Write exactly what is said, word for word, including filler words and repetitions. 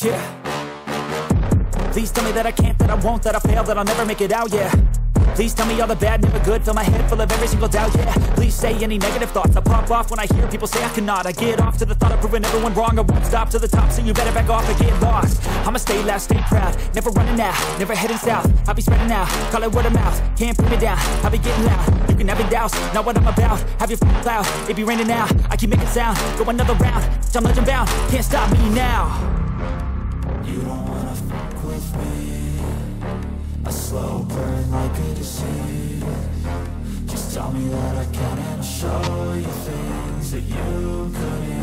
Yeah. Please tell me that I can't, that I won't, that I fail, that I'll never make it out, yeah. Please tell me all the bad, never good, fill my head full of every single doubt, yeah. Please say any negative thoughts, I pop off when I hear people say I cannot. I get off to the thought of proving everyone wrong, I won't stop to the top, so you better back off and get lost. I'ma stay loud, stay proud, never running out, never heading south. I'll be spreading out, call it word of mouth, can't put me down, I'll be getting loud. You can have your doubts, not what I'm about, have your f***ing cloud, it be raining now, I keep making sound, go another round, I'm legend bound, can't stop me now. You don't wanna fuck with me, a slow burn like a disease. Just tell me that I can and I'll show you things that you couldn't